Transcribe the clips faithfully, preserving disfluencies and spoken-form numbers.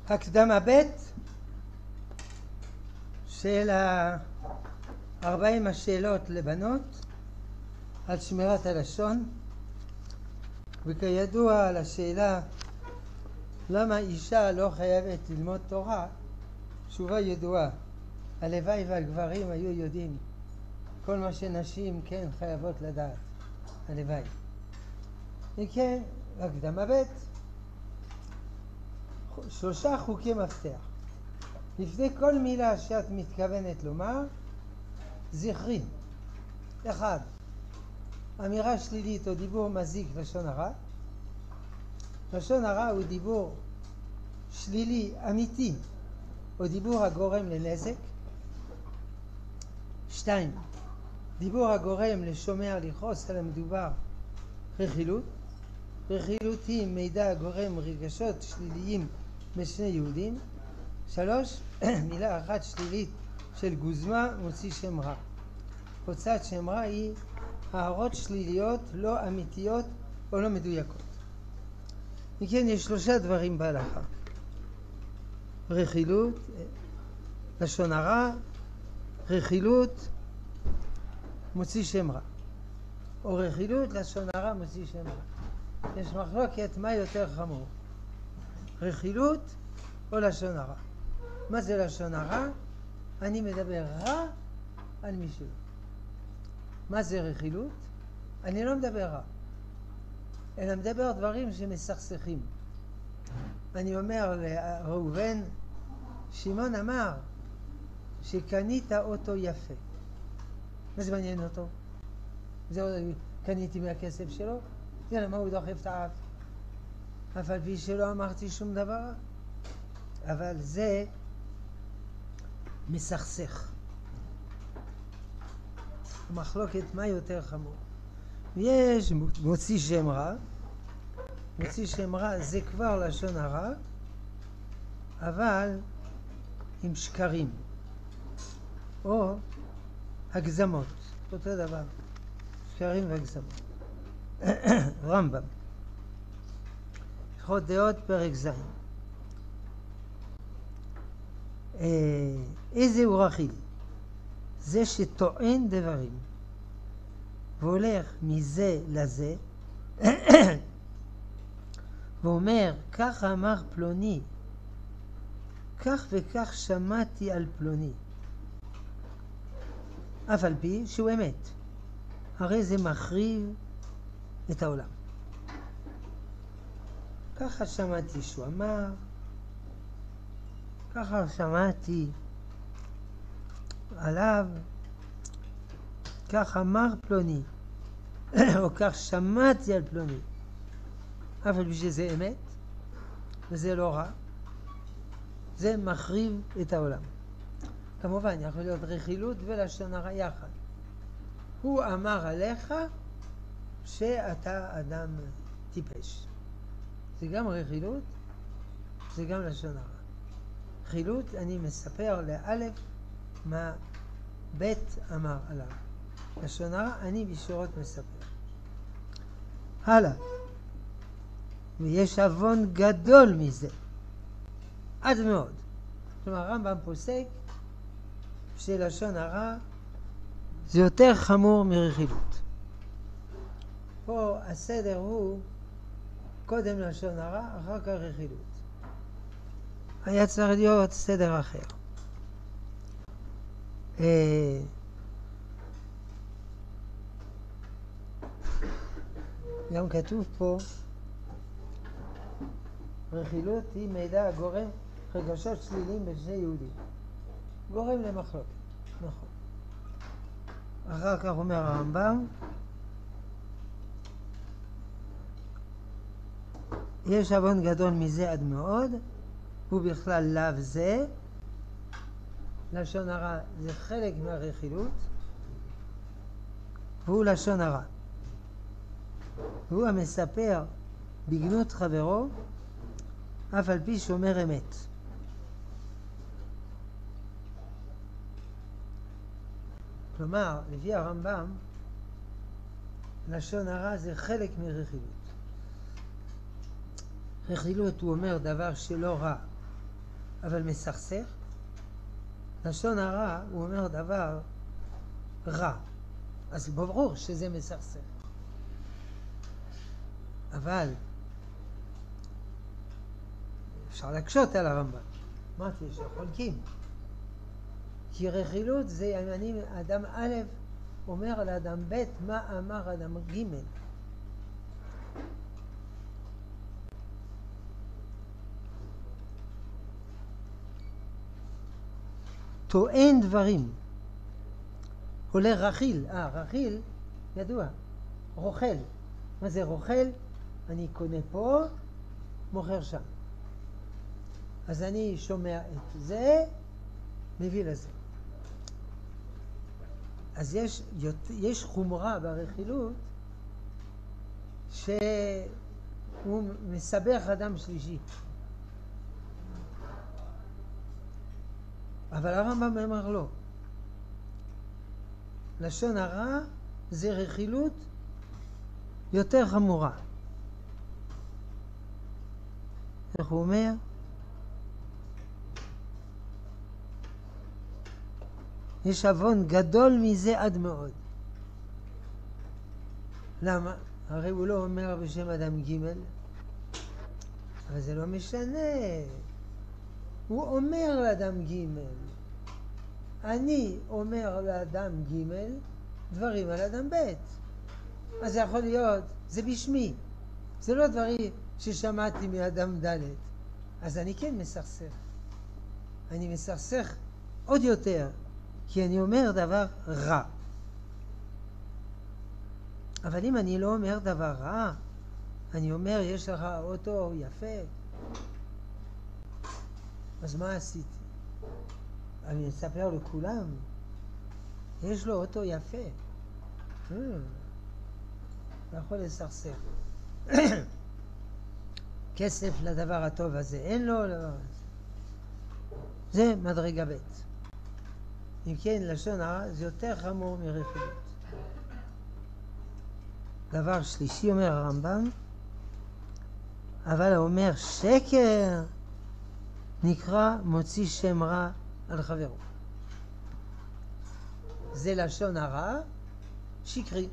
הקדמה ב' של ארבעים השאלות לבנות על שמירת הלשון. וכידוע על השאלה למה אישה לא חייבת ללמוד תורה, תשובה ידועה. הלוואי והגברים היו יודעים כל מה שנשים כן חייבות לדעת. הלוואי. וכן, הקדמה ב' שלושה חוקי מפתח. לפני כל מילה שאת מתכוונת לומר, זכרי. אחד, אמירה שלילית או דיבור מזיק לשון הרע. לשון הרע הוא דיבור שלילי אמיתי או דיבור הגורם לנזק. שתיים, דיבור הגורם לשומע לכעוס על המדובר, רכילות. רכילות היא מידע גורם רגשות שליליים בשני יהודים. שלוש, מילה אחת שלילית של גוזמה מוציא שם רע. הוצאת שם רע היא הערות שליליות לא אמיתיות או לא מדויקות. וכן, יש שלושה דברים בהלכה: רכילות, לשון הרע, רכילות, מוציא שם רע, או רכילות, לשון הרע, מוציא שם רע. יש מחלוקת מה יותר חמור, רכילות או לשון הרע. מה זה לשון הרע? אני מדבר רע על מישהו. מה זה רכילות? אני לא מדבר רע, אלא מדבר דברים שמסכסכים. אני אומר לראובן, שמעון אמר שקנית אוטו יפה. מה זה מעניין אותו? זה קניתי מהכסף שלו? יאללה, מה הוא דוחף את האף? אף על פי שלא אמרתי שום דבר, אבל זה מסכסך. המחלוקת מה יותר חמור. יש מוציא שם רע. מוציא שם רע זה כבר לשון הרע, אבל עם שקרים או הגזמות, אותו דבר, שקרים והגזמות. רמב"ם, הלכות דעות פרק ז'. איזה הוא רכיל? זה שטוען דברים והולך מזה לזה ואומר, כך אמר פלוני, כך וכך שמעתי על פלוני, אף על פי שהוא אמת. הרי זה מחריב את העולם. ככה שמעתי שהוא אמר, ככה שמעתי עליו, כך אמר פלוני, או כך שמעתי על פלוני, אף על פי שזה אמת, וזה לא רע, זה מחריב את העולם. כמובן, יכול להיות רכילות ולשון הרע יחד. הוא אמר עליך שאתה אדם טיפש. זה גם רכילות, זה גם לשון הרע. רכילות, אני מספר לאלף מה בית אמר עליו. לשון הרע, אני בשורות מספר. הלאה. ויש אבון גדול מזה, עד מאוד. כלומר, רמב"ם פוסק שלשון הרע זה יותר חמור מרכילות. פה הסדר הוא קודם לשון הרע, אחר כך רכילות. היה צריך להיות סדר אחר. גם כתוב פה, רכילות היא מידע גורם רגשות שליליים בשני יהודים. גורם למחלוקת, נכון. אחר כך אומר הרמב"ם, יש אבון גדול מזה עד מאוד, הוא בכלל לאו זה. לשון הרע זה חלק מהרכילות, והוא לשון הרע. הוא המספר בגנות חברו, אף על פי שאומר אמת. כלומר, לפי הרמב"ם, לשון הרע זה חלק מרכילות. רכילות הוא אומר דבר שלא רע, אבל מסכסך. לשון הרע הוא אומר דבר רע, אז ברור שזה מסכסך. אבל אפשר להקשות על הרמב"ם. אמרתי שחולקים, כי רכילות זה אם אני אדם א' אומר לאדם ב' מה אמר אדם ג'. טוען דברים. עולה רכיל, אה רכיל ידוע, רוכל. מה זה רוכל? אני קונה פה, מוכר שם. אז אני שומע את זה, מביא לזה. אז יש, יש חומרה ברכילות שהוא מסבך אדם שלישי. אבל הרמב"ם אומר לא. לשון הרע זה רכילות יותר חמורה. איך הוא אומר? יש אבון גדול מזה עד מאוד. למה? הרי הוא לא אומר בשם אדם ג', אבל זה לא משנה. הוא אומר לאדם ג', אני אומר לאדם ג' דברים על אדם ב'. אז זה יכול להיות, זה בשמי. זה לא דברים ששמעתי מאדם ד'. אז אני כן מסכסך. אני מסכסך עוד יותר. כי אני אומר דבר רע. אבל אם אני לא אומר דבר רע, אני אומר יש לך אוטו יפה, אז מה עשיתי? אני אספר לכולם, יש לו אוטו יפה. Hmm. לא יכול לסכסך. כסף לדבר הטוב הזה, אין לו לדבר הזה. זה מדרגה ב'. אם כן, לשון הרע זה יותר חמור מרכילות. דבר שלישי אומר הרמב"ם, אבל הוא אומר שקר נקרא מוציא שם רע על חברו. זה לשון הרע שקרי.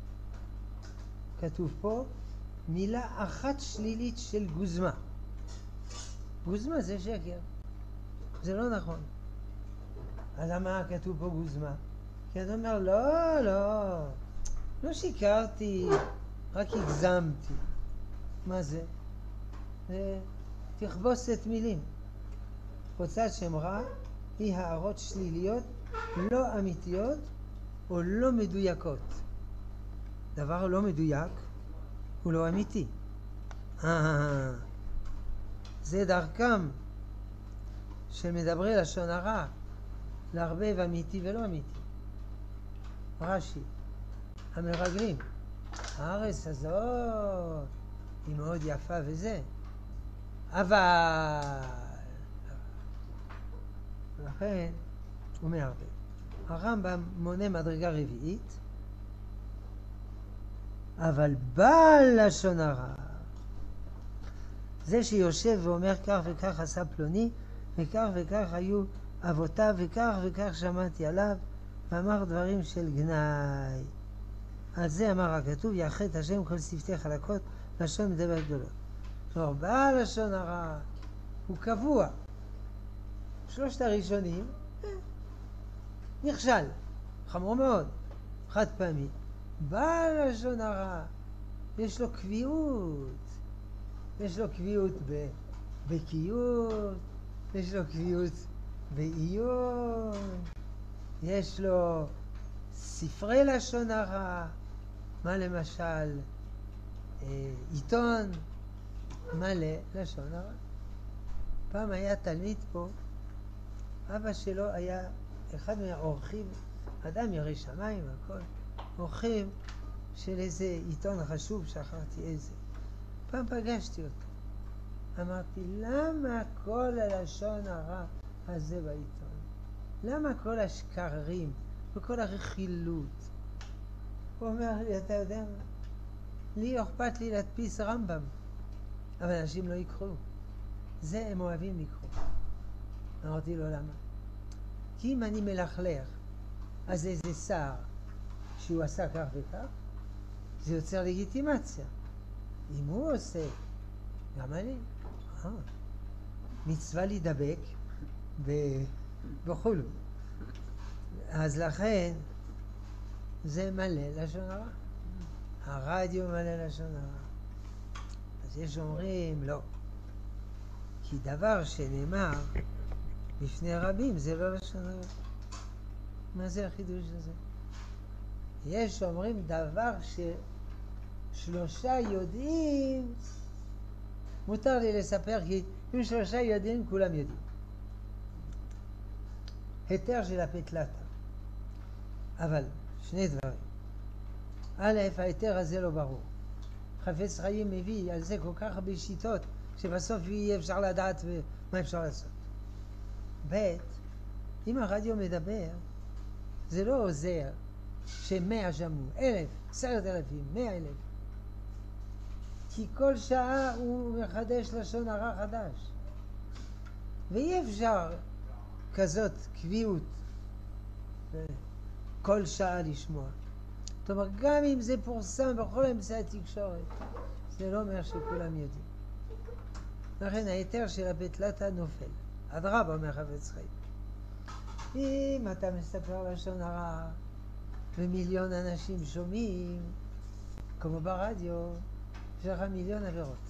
כתוב פה מילה אחת שלילית של גוזמה. גוזמה זה שקר. זה לא נכון. אז למה כתוב פה גוזמה? כי אתה אומר, לא, לא, לא שיקרתי, רק הגזמתי. מה זה? זה תכבוסת מילים. הוצאת שם רע היא הערות שליליות, לא אמיתיות או לא מדויקות. דבר לא מדויק הוא לא אמיתי. אה, זה דרכם של מדברי לשון הרע. לערבב אמיתי ולא אמיתי. רש"י, המרגלים, הארץ הזאת היא מאוד יפה וזה, אבל לכן הוא מערבב. הרמב"ם מונה מדרגה רביעית, אבל בעל לשון הרע, זה שיושב ואומר כך וכך עשה פלוני, וכך וכך היו אבותיו, וכך וכך שמעתי עליו, ואמר דברים של גנאי. על זה אמר הכתוב, יאחד השם כל שפתי חלקות, לשון מדבר גדולות. כלומר, בעל לשון הרע הוא קבוע. שלושת הראשונים, אה, נכשל, חמור מאוד, חד פעמי. בעל לשון הרע, יש לו קביעות. יש לו קביעות בבקיאות, יש לו קביעות בעיון, יש לו ספרי לשון הרע, מה למשל אה, עיתון מלא לשון הרע. פעם היה תלמיד פה, אבא שלו היה אחד מהאורחים, אדם ירא שמיים והכל, אורחים של איזה עיתון חשוב, שכחתי איזה. פעם פגשתי אותו, אמרתי, למה כל הלשון הרע הזה בעיתון? למה כל השקרים וכל הרכילות? הוא אומר לי, אתה יודע מה? לי אכפת לי להדפיס רמב"ם, אבל אנשים לא יקחו. זה הם אוהבים לקרוא. אמרתי לו למה? כי אם אני מלכלך, אז איזה שר שהוא עשה כך וכך, זה יוצר לגיטימציה. אם הוא עושה, גם אני. אה, מצווה להידבק וכולו. אז לכן זה מלא לשון הרע. הרדיו מלא לשון הרע. אז יש אומרים לא. כי דבר שנאמר בפני רבים זה לא לשון הרע. מה זה החידוש הזה? יש אומרים דבר ששלושה יודעים, מותר לי לספר כי אם שלושה יודעים כולם יודעים. היתר של הפתלתה. אבל שני דברים. א', ההיתר הזה לא ברור. חפץ חיים מביא על זה כל כך הרבה שיטות שבסוף יהיה אפשר לדעת מה אפשר לעשות. ב', אם הרדיו מדבר זה לא עוזר שמאה שמעו, אלף, עשרת אלפים, מאה אלף. כי כל שעה הוא מחדש לשון הרע חדש. ואי אפשר כזאת קביעות כל שעה לשמוע. זאת אומרת, גם אם זה פורסם בכל אמצעי התקשורת, זה לא אומר שכולם יודעים. לכן ההיתר של הבטלתה נופל. אדרבה אומר חפץ חיים. אם אתה מספר לשון הרע ומיליון אנשים שומעים, כמו ברדיו, יש לך מיליון עבירות.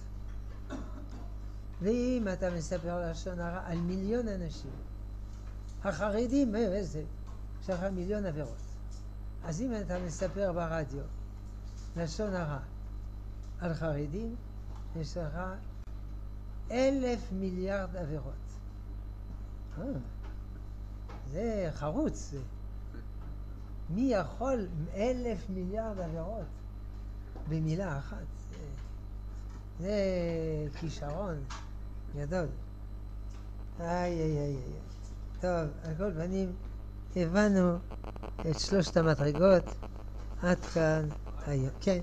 ואם אתה מספר לשון הרע על מיליון אנשים, החרדים, איזה, יש לך מיליון עבירות. אז אם אתה מספר ברדיו לשון הרע על חרדים, יש לך אלף מיליארד עבירות. אה, זה חרוץ. זה. מי יכול אלף מיליארד עבירות במילה אחת? זה, זה כישרון גדול. איי איי איי איי. טוב, על כל פנים הבנו את שלושת המדרגות עד כאן היום. כן.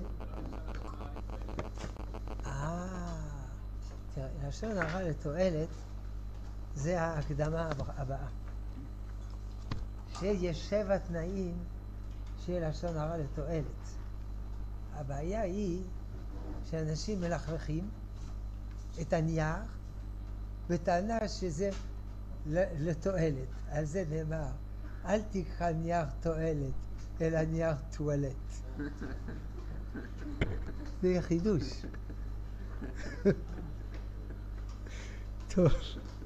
אה, תראה, לשון הרע לתועלת זה ההקדמה הבאה. שיש שבע תנאים של לשון הרע לתועלת. הבעיה היא שאנשים מלכלכים את הנייר בטענה שזה לתועלת. על זה נאמר, אל תקרא נייר תועלת, אלא נייר טואלט. זה חידוש. טוב.